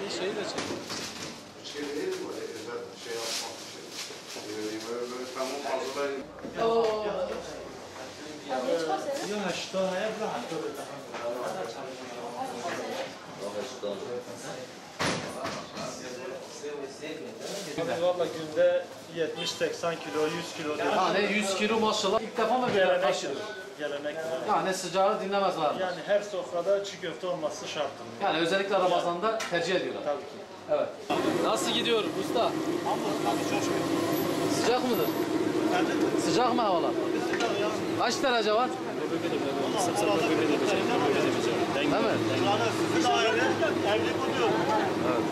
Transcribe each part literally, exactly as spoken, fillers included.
Ali şeyi de çek. Şey değil mi? Özel şey yapmak için. Böyle böyle tamam hazırlayın. Yok, что, я брат. Valla günde yetmiş seksen kilo, yüz kilo diyor. Yani yüz kilo maşallah ilk defa mı böyle Gelenek, taşıdın? gelenek. Yani sıcağı dinlemezler. Yani her sofrada çiğ köfte olması şart. Yani özellikle Ramazan'da tercih ediyorlar. Tabii ki. Evet. Nasıl gidiyor usta? Sıcak mıdır? Sıcak mı havalar? Kaç derece var? Değil mi? Sizin aile evli buluyor. Evet.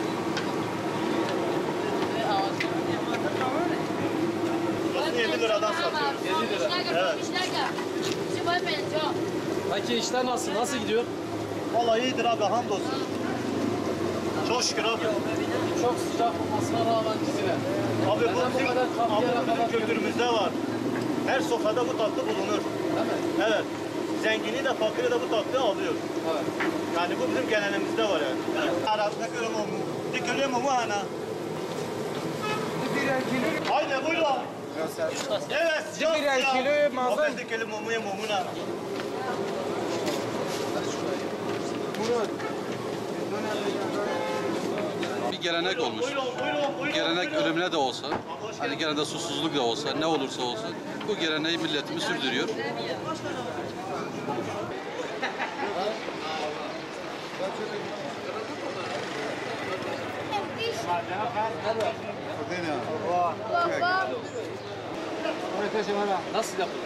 yedi liradan satıyor. yedi lira. Evet. Peki işler nasıl? Nasıl gidiyor? Vallahi iyidir abi, hamdolsun. Çok şükür abi. Çok sıcak olmasına rağmen dizine. Abi bu Neden bu bizim, kadar abi kapıya bu bizim kadar kültürümüzde var. Her sofrada bu tatlı bulunur. Değil mi? Evet. Zengini de fakiri de bu tatlıyı alıyor. Evet. Yani bu bizim geleneğimizde var yani. Arasında kırım olmu. Dikili mumu ana. Haydi buyurun. Evet. Bir kilo mazlum. Dikili mumuya mumuna. Bir gelenek olmuş. Gelenek ölümüne de olsa, hani gene de susuzluk da olsa, ne olursa olsun bu geleneği milletimiz sürdürüyor. Nasıl yapılır?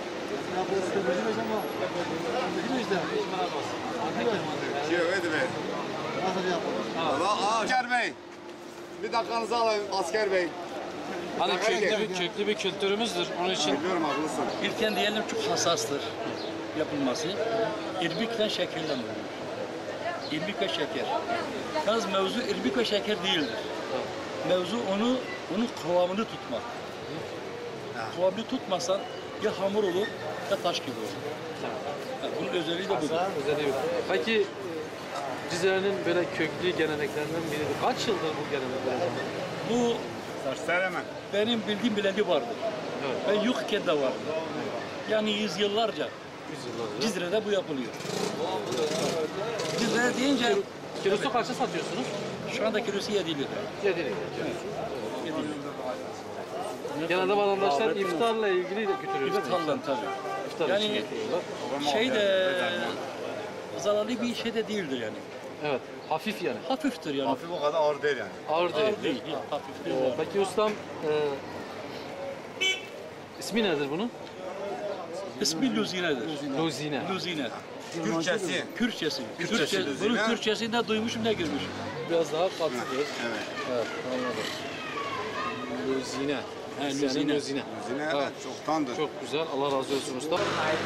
Asker Bey. Bir dakikanızı alayım Asker Bey. Hani köklü bir, köklü bir kültürümüzdür. Onun için Biliyorum haklısın. ilken diyelim çok hassastır yapılması. İrbikle şekerle olur. İrbik ve şeker. Yalnız mevzu irbik ve şeker değildir. Mevzu onu, onun kıvamını tutmak. Kıvamını tutmasan ya hamur olur ya taş gibi olur. Yani bunun özelliği de budur. Özelliği. Peki Cizre'nin böyle köklü geleneklerinden biridir. Kaç yıldır bu gelenekler? Bu Söyleme. benim bildiğim bileli vardır. Evet. Ben yokken de vardı. Yani yüzyıllarca Yüzyıllarca. Cizre'de bu yapılıyor. Cizre deyince Kilosu kaça satıyorsunuz? şu anda kilosu yedi lira. yedi lira. Genelde vatandaşlar iftarla ilgili de götürüyor değil mi? İftarla tabii. İftar için Yani getiriyorlar. şey de zararlı bir şey de değildir yani. Evet. Hafif yani. Hafiftir yani. Hafif o kadar ağır değil yani. Ağır değil. Ağır değil. Ya, hafif değil. Ee, peki ustam e, ismi nedir bunun? İsmi Luzine'dir. Luzine. Luzine. Kürtçesi. Kürtçesi. Kürtçesi Kürtçe, Luzine. bunun Kürtçesini ne duymuşum ne görmüşüm. Biraz daha farklıdır. Evet. Evet, anladım. Luzine. He, Yani Luzine. Luzine. Zine Evet. evet çoktandır. Çok güzel. Allah razı olsun usta.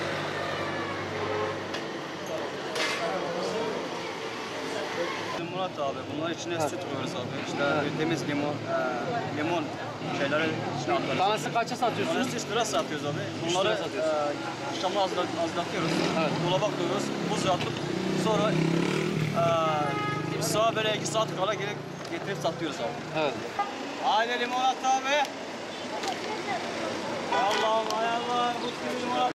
Limonat abi. Bunların içine süt koyuyoruz abi. İşte bildiğimiz limon, e, limon şeyleri içine atıyoruz. Tanesi kaça satıyorsunuz? Bunları üç lira satıyoruz abi. üç Bunları liraya satıyorsun. e, akşamda hazırla- hazırlatıyoruz. Evet. Dolaba koyuyoruz. Buz atıp sonra e, bir saat böyle iki saat kala gelip getirip satıyoruz abi. Evet. Haydi limonat abi. Hay Allah'ım hay Allah. Bu limonat.